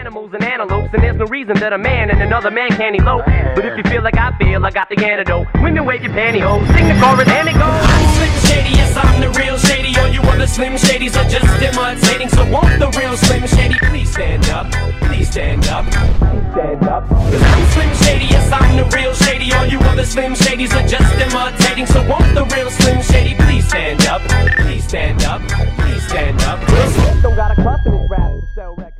animals and antelopes, and there's no reason that a man and another man can't elope. But if you feel like I feel, I got the antidote. Women wave your pantyhose, sing the chorus and it goes. I'm Slim Shady, yes I'm the real Shady. All you other Slim Shadys are just imitating. So won't the real Slim Shady please stand up? Please stand up. Please stand up. 'Cause I'm Slim Shady, yes I'm the real Shady. All you other Slim Shadys are just imitating. So won't the real Slim Shady please stand up? Please stand up. Please stand up. Don't got a cuss in his rap to sell records.